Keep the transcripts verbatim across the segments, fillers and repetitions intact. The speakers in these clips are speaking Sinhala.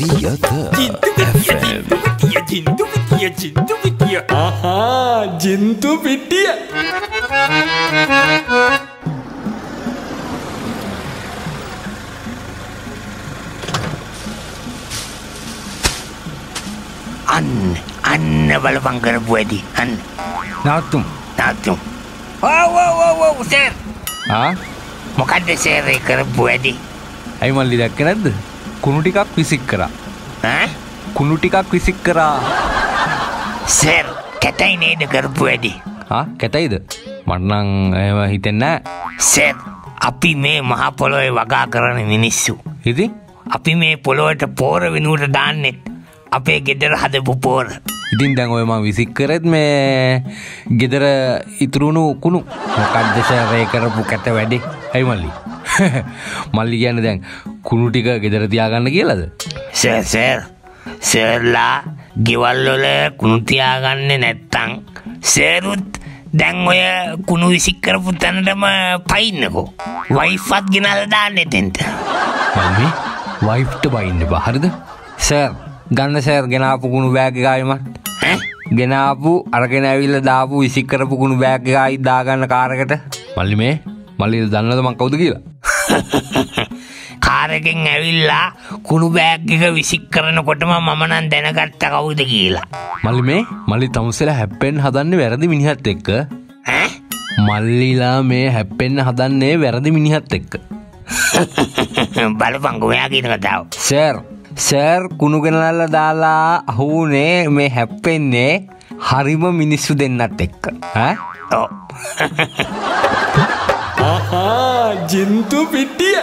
Siyatha Jinthu Pitiya, Jinthu Pitiya, Jinthu Pitiya, Jinthu Pitiya. Aha, Jinthu Pitiya. An, an balapang karpu edi, an. Natum. Natum. Wow, wow, wow, wow, sir. ආ මොකද්ද සර් ඒ කරපු වැඩි? අයි මල්ලි දැක්කේ නැද්ද? කුණු ටිකක් විසික් කරා. ඈ? කුණු ටිකක් විසික් කරා. සර්, කැතයි නේද කරපු වැඩි? ආ කැතයිද? මට නම් එහෙම හිතෙන්නේ නැහැ. සර්, අපි මේ මහ පොළොවේ වගා කරන මිනිස්සු. ඉතින් අපි මේ පොළොවට පෝර වෙනුවට දාන්නේ අපේ ගෙදර හදපු පෝර. ඉතින් දැන් ඔය මම විසික් කරෙත් මේ ගෙදර ඉතුරුණු කුණු මොකක්ද සර් ඒ කරපු කැත වැඩේ? ඇයි මල්ලි? මල්ලි කියන්නේ දැන් කුණු ටික ගෙදර තියාගන්න කියලාද? සර් සර් සර්ලා ගෙවල් වල කුණු තියාගන්නේ නැත්තම් සර්ුත් දැන් ඔය කුණු විසික් කරපු තැනටම පයින්නකෝ. වයිෆ්වත් ගෙනල්ලා දාන්න එතෙන්ට. මල්ලි වයිෆ්ට බයින්න බා හරිද? සර් ගන්න සර් ගෙනාපු කුණු බෑග් එක ආයෙ මට. ඈ? ගෙනාපු අරගෙන ඇවිල්ලා දාපු විසික් කරපු කුණු බෑග් එක ආයි දාගන්න කාර් එකට. මල්ලි මේ මල්ලි දන්නවද මං කවුද කියලා? කාර් එකෙන් ඇවිල්ලා කුණු බෑග් එක විසික් කරනකොටම මම නම් දැනගත්තා කවුද කියලා. මල්ලි මේ මල්ලි තමුසෙලා හැප්පෙන්න හදන්නේ වැරදි මිනිහත් එක්ක. ඈ? මල්ලිලා මේ හැප්පෙන්න හදන්නේ වැරදි මිනිහත් එක්ක. බලපංගෝ මෙයා කියන කතාව. සර් සර් කුණු ගෙනල්ලා දාලා අහුනේ මේ හැප්පෙන්නේ හරිම මිනිස්සු දෙන්නත් එක්ක. ඈ? ඔව්. Aha, Jinthu Pitiya.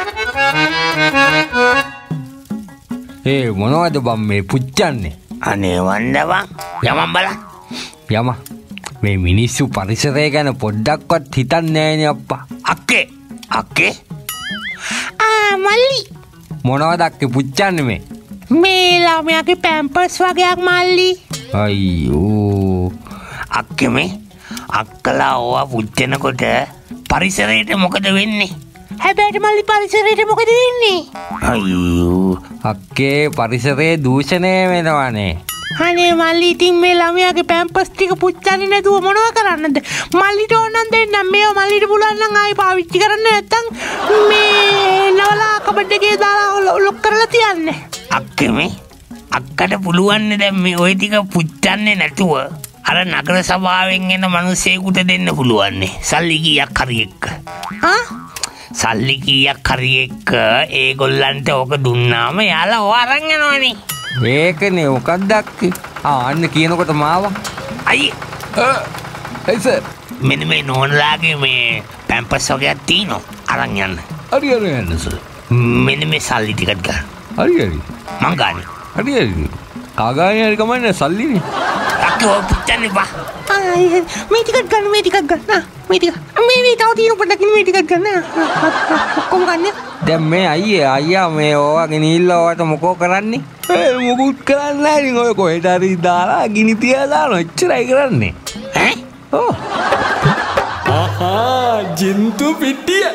ඒ මොනවද බම් මේ පුච්චන්නේ? අනේ වන්දවා යමන් බලන්න. යම මේ මිනිස්සු පරිසරය ගැන පොඩ්ඩක්වත් හිතන්නේ නෑනේ අප්පා. අක්කේ අක්කේ ආ මල්ලි මොනවද අක්කේ පුච්චන්නේ මේ? මේ ළමයාගේ පැම්පර්ස් වගේක් මල්ලි. අයියෝ අක්කේ මේ අක්කලා ඕවා පුච්චනකොට පරිසරයට මොකද වෙන්නේ? හැබැයි මල්ලි පරිසරයට මොකද වෙන්නේ? අයියෝ අක්කේ පරිසරයේ දූෂණය වෙනවනේ. අනේ මල්ලි ඉතින් මේ ළමයාගේ පැම්පස් ටික පුච්චන්නේ නැතුව මොනව කරන්නද? මල්ලිට ඕනනම් දෙන්නම්. මේව මල්ලිට පුළුවන් නම් ආයි පාවිච්චි කරන්න නැත්තම් මේ නවලා කබඩ් එකේ දාලා ලොක් කරලා තියන්න. අක්කේ මේ අක්කට පුළුවන් දැන් මේ ওই ටික පුච්චන්නේ නැතුව අර නගර සභාවෙන් එන මිනිස්සෙකුට දෙන්න පුළුවන් නේ. සල්ලි කීයක් හරි එක්ක. ආ? සල්ලි කීයක් හරි එක්ක ඒගොල්ලන්ට ඕක දුන්නාම යාලා ඕ අරන් යනවනේ. ඒකනේ මොකක්ද අක්කේ? ආ අන්න කියනකොට මාවා. අයියේ එයි සර් මෙන්න මේ නෝනලාගේ මේ පැම්පස් වගේක් තියෙනවා. අරන් යන්න. හරි හරි යන්න සර්. මෙන්න මේ සල්ලි ටිකක් ගන්න. හරි හරි. මං ගන්න. හරි හරි. කාගානේ හරි කමන්නේ සල්ලිනේ. අක්කෝ පුච්චන්නේ බා. ආයි මේ ටිකක් ගන්න මේ ටිකක් ගන්න. ආ මේ ටික. මේ මේ තව තියෙන පොඩ්ඩක් මේ ටිකක් ගන්න. කොහොම ගන්නේ? දැන් මේ අයියේ අයියා මේ ඕවා ගෙනිහිල්ලා ඔයාට මොකෝ කරන්නේ? ඒ මොකුත් කරන්නේ නැහැ නේ. ඔය කොහෙට හරි දාලා ගිනි තියලා දානවා. එච්චරයි කරන්නේ. ඈ? ඔව්. Aha, Jinthu Pitiya.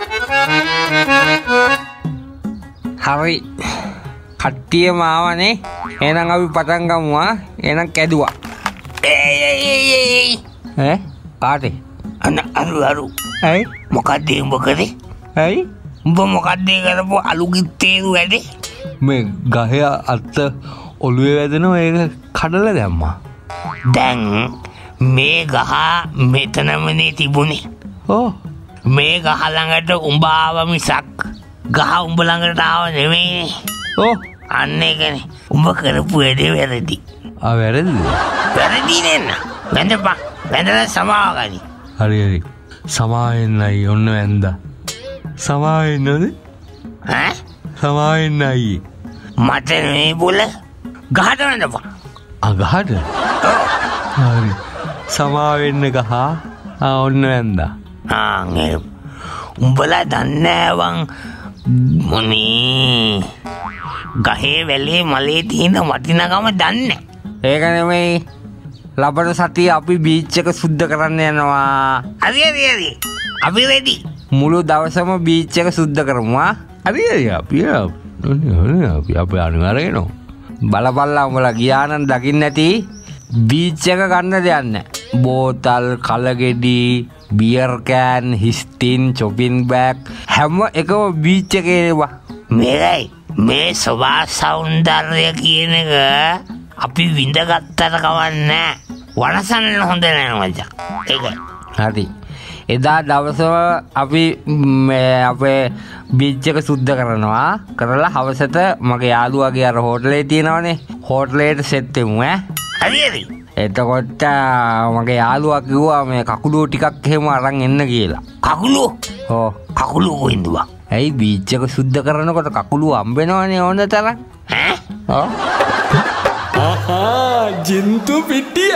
හරි. කට්ටියම ආවනේ. එහෙනම් අපි පටන් ගමු ආ. එහෙනම් කැඩුවා. ඒ ඒ ඒ ඈ? කාටේ? අන්න අරු අරු. ඇයි? මොකද්ද උඹ කරේ? ඇයි? උඹ මොකද්ද කරපු අලු ගිත්තේරු වැඩේ? මේ ගහේ අත්ත ඔළුවේ වැදෙනවා ඒක කඩලා දැම්මා. දැන් මේ ගහ මෙතනමනේ තිබුණේ. ඔව්. මේ ගහ ළඟට උඹ ආව මිසක් ගහ උඹ ළඟට ආව නෙමෙයි. ඔව්. අන්න ඒකනේ. උඹ කරපු වැඩේ වැරදි. ආ වැරදිද? වැරදි නේන. වැඳපන්. වැඳලා සමාව ගනි. හරි හරි. සමාවෙන්නයි ඔන්න වැන්දා. සමාවෙන්නද? ඈ? සමාවෙන්නයි. මට මේ බුල ගහට වැඳපන්. ආ ගහට? හරි. සමාවෙන්න ගහ. ආ ඔන්න වැන්දා. ආ නේ. උඹලා දන්නේ වන් මොනේ ගහේ වැලේ මලේ තියෙන වටිනකම දන්නේ. ඒක නෙමෙයි. ලබන සතිය අපි බීච් එක සුද්ධ කරන්න යනවා. හරි හරි හරි. අපි රෙඩි. මුළු දවසම බීච් එක සුද්ධ කරමු ආ. හරි හරි අපි අපි අප අනිවාර්යයෙන්ම බලපල්ලා උඹලා ගියා නම් දකින්න නැති බීච් එක ගන්න දෙයක් නැහැ. බෝතල්, කලගෙඩි, බියර් කෑන්, හිස්ටින්, චොපින් බෑග් හැම එකම බීච් එකේ ඒවා. මේකයි මේ සෝබා සෞන්දර්ය කියන එක අපි විඳගත්තට කවන්නේ වනසන්න හොඳ නෑ මචං. ඒකයි. හරි. එදා දවසම අපි මේ අපේ බීච් එක සුද්ධ කරනවා. කරලා හවසට මගේ යාළුවාගේ අර හෝටලේ තියෙනවනේ. හෝටලේට සෙට් වෙමු ඈ. හරි හරි. එතකොට මගේ යාළුවා කිව්වා මේ කකුලුව ටිකක් එහෙම අරන් එන්න කියලා. කකුලුව? ඔව්. කකුලුව කොහෙන්ද බං? ඇයි බීච් එක සුද්ධ කරනකොට කකුලුව හම්බෙනවනේ ඕන තරම්. ඈ? ඔව්. ආහා ජින්තු පිටිය.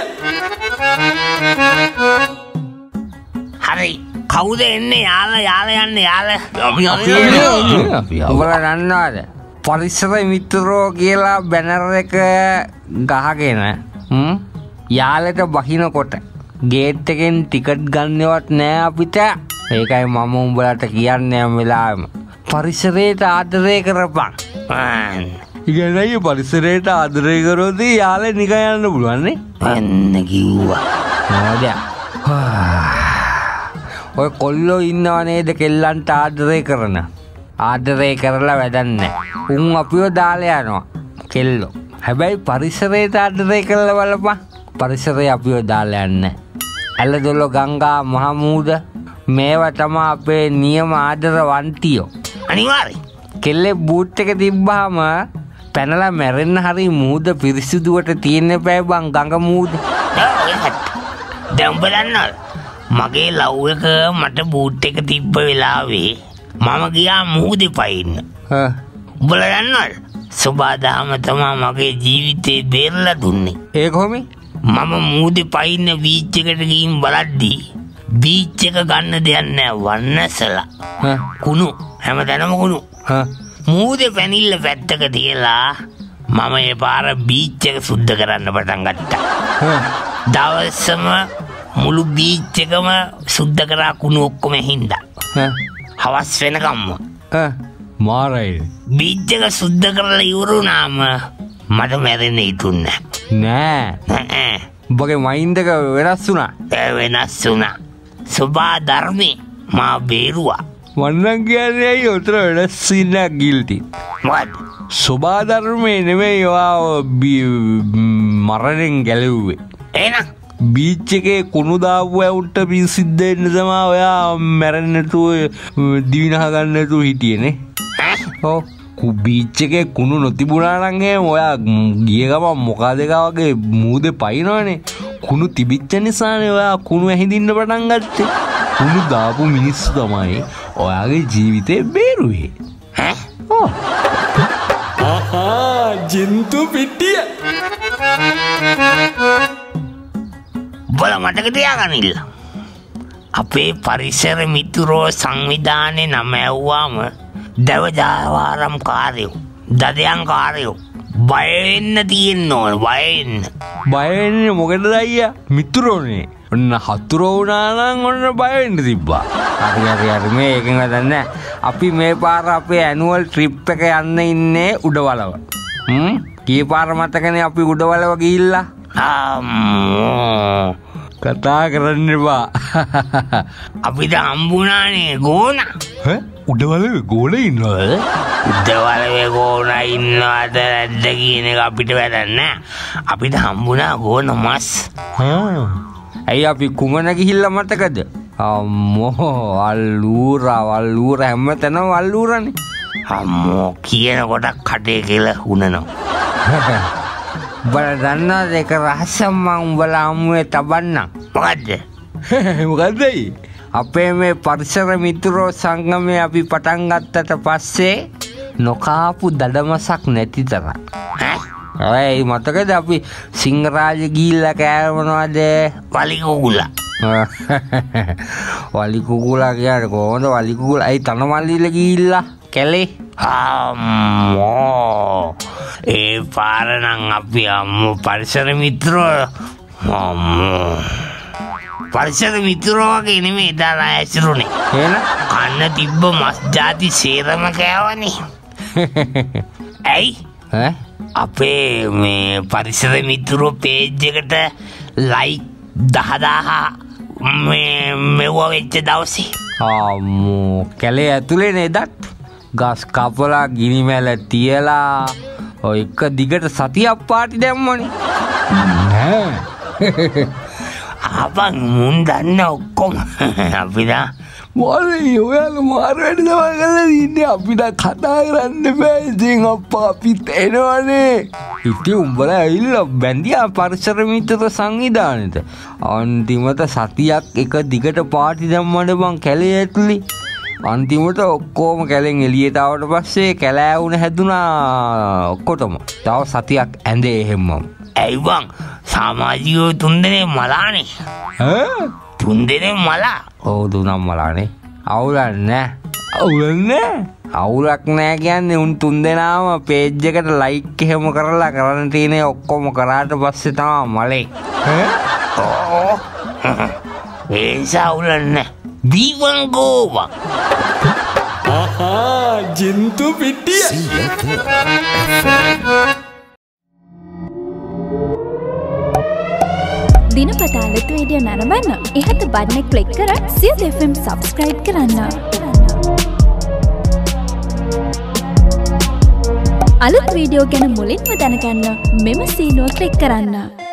හරි. කවුද එන්නේ? යාලා යාලා යන්නේ යාලා. අපි අපි ඔබලා දන්නවද? පරිසර මිත්‍රෝ කියලා බැනර් එක ගහගෙන හ්ම් යාලට බහිනකොට ගේට් එකෙන් ටිකට් ගන්නවත් නෑ අපිට. ඒකයි මම උඹලට කියන්නේ හැම වෙලාවෙම පරිසරයට ආදරය කරපන්. ඉගෙනයි පරිසරයට ආදරය කරොත් යාලේ නිකන් යන්න පුළුවන් නේ. අන්න කිව්වා. නෝදයා. ඔය කොල්ලෝ ඉන්නව නේද කෙල්ලන්ට ආදරය කරන. ආදරය කරලා වැඩක් නැහැ. උන් අපිව දාලා යනවා කෙල්ලෝ. හැබැයි පරිසරයට ආදරය කරලා බලපන්. පරිසරය අපිව දාලා යන්නේ. ඇලදොල ගංගා මහමුද මේවා තමයි අපේ නියම ආදර වන්තියෝ. අනිවාර්යයෙන්. කෙල්ලේ බූට් එක තිබ්බාම පැනලා මැරෙන්න හරි මූද පිරිසිදුවට තියෙන්න බෑ බං ගඟ මූද. දැන් උඹ දන්නවද? මගේ ලව් එක මට බූට් එක තිබ්බ වෙලාවේ මම ගියා මූදේ පයින්න. හා උඹලා දන්නවද? සුබාදාම තමයි මගේ ජීවිතේ බේරලා දුන්නේ. ඒ කොහොමද? මම මූදේ පයින්න බීච් එකට ගිහින් බලද්දී බීච් එක ගන්න දෙයක් නෑ වන්නසලා. හා කුණු හැමදැනම කුණු. හා මූදේ පැනිල්ල පැත්තක තියලා මම ඒ පාර බීච් එක සුද්ධ කරන්න පටන් ගත්තා. හා දවසම මුළු බීච් එකම සුද්ධ කරා කුණු ඔක්කොම හින්දා. හා හවස් වෙනකම්ම හා මාරයි බීච් එක සුද්ධ කරලා ඉවරුනාම මට මැරෙන්න හිතුන්නේ නෑ. නෑ. උඹගේ මයින්ඩ් එක වෙනස් වුණා. ඒ වෙනස් වුණා. සබා ධර්මේ මා බේරුවා. වන්නන් කියන්නේ ඇයි උතර වෙනස් ඉන්න ගිල්ටි. මොකද? සබා ධර්මේ නෙමෙයි ඔයා මරණයෙන් ගැලෙව්වේ. එහෙනම් බීච් එකේ කුණු දාපු ඇවුන්ට පිසිද්ද වෙන්න තමයි ඔයා මැරෙන්න නැතුව දිවිනහ ගන්න නැතුව හිටියේ නේ. ඔව්. කු බීච් එකේ කුණු නොතිබුණා නම් එහෙම ඔයා ගිය ගමන් මොකද එක වගේ මූදේ පයින්නවනේ. කුණු තිබිච්ච නිසානේ ඔයා කුණු ඇහිඳින්න පටන් ගත්තේ. කුණු දාපු මිනිස්සු තමයි ඔයාගේ ජීවිතේ බේරුවේ. ඈ? ඔව්. ආහා ජින්තු පිටිය. බල මතක තියාගන්න. අපේ පරිසර මිතුරෝ සංවිධානයේ නම ඇව්වාම දවජාවාරම් කාර්යෝ දදයන් කාර්යෝ බය වෙන්න තියෙන්න ඕන. බය වෙන්න. බය වෙන්නේ මොකටද අයියා? මිතුරෝනේ. ඔන්න හතුරෝ වුණා නම් ඔන්න බය වෙන්න තිබ්බා. හරි හරි හරි මේකෙන් වැඩන්නේ. අපි මේ පාර අපේ ඇනුවල් ට්‍රිප් එක යන්න ඉන්නේ උඩවලව. හ්ම් කී පාර මතකනේ අපි උඩවලව ගිහිල්ලා. අම්මෝ කතා කරන්න එපා. අපිට හම්බුණානේ ගෝන. ඈ උඩවලවේ ගෝල ඉන්නවද? උඩවලවේ ගෝන ඉන්නවද නැද්ද කියන එක අපිට වැඩක් නෑ. අපිට හම්බුණා ගෝන මස්. හා ඇයි අපි කුමන ගිහිල්ලා මතකද? අම්මෝ අල්ලූරා වල්ලූරා හැමතැනම වල්ලූරනේ. අම්මෝ කියනකොට කටේ කියලා හුනනවා. බල දන්නවද ඒක රහසක් මං උඹලා අම්මුවේ තබන්නම්. මොකද්ද? මොකද්දයි? අපේ මේ පරිසර මිතුරෝ සංගමේ අපි පටන් ගත්තට පස්සේ නොකාපු දඩමසක් නැති තරම්. ඈ? ඒ මතකද අපි සිංහරාජ ගිහිල්ලා කෑවනවද? වලි කුකුලා. වලි කුකුලා කියන්නේ කොහොමද වලි කුකුලා? ඒ තනමල්ලිල ගිහිල්ලා කැලේ. අම්මෝ ඒ පාර නම් අපි අම්මෝ පරිසර මිත්‍රෝ අම්මෝ පරිසර මිත්‍රෝ වගේ නෙමෙයි දාලා ඇසිරුනේ. එහෙනම් කන්න තිබ්බ මස් ಜಾති සේරම කෑවනේ. ඇයි ඈ අපේ මේ පරිසර මිතුරෝ පේජ් එකට ලයික් දහදාහ මේ මෙව්වා වෙච්ච දවසේ ආම්මෝ කැලේ ඇතුලේ නේදත් ගස් කපලා ගිනි මැල තියලා ඔය එක දිගට සතියක් පාටි දැම්මනේ නෑ අපන් මුන් දන්න ඔක්කොම අපිලා මොලේ ඔයාලා මාර වැඩ දවල් කරලා ඉන්නේ අපිට කතා කරන්න බෑ ඉතින් අප්පා අපිත් එනවනේ ඉතින් උඹලා ඇවිල්ලා බැඳියා පරිසර මිත්‍ර සංවිධානෙට අන්තිමට සතියක් එක දිගට පාටි දැම්මනේ බං කැලේ ඇතුලේ අන්තිමට ඔක්කොම කැලෙන් එළියට ආවට පස්සේ කැලෑ වුණ හැදුනා ඔක්කොටම තව සතියක් ඇඳේ එහෙම්මම ඇයි බං සමාජිකයෝ තුන්දෙනේ මලානේ ඈ තුන්දෙනේ මලා ඔව් දුනම් මලානේ අවුලක් නෑ අවුලක් නෑ අවුලක් නෑ කියන්නේ උන් තුන්දෙනාම පේජ් එකට ලයික් එහෙම කරලා කරන්න තියෙන ඔක්කොම කරාට පස්සේ තමයි මලේ ඕ ඒ සවුලක් නෑ දීවන් ගෝවා ආහා ජින්තු පිටිය දිනපතා අලුත් වීඩියෝ නරඹන්න ඉහත බටන් එක ක්ලික් කර සියත එෆ් එම් සබ්ස්ක්‍රයිබ් කරන්න. අලුත් වීඩියෝ ගැන මුලින්ම දැනගන්න මෙම සීනුව ක්ලික් කරන්න.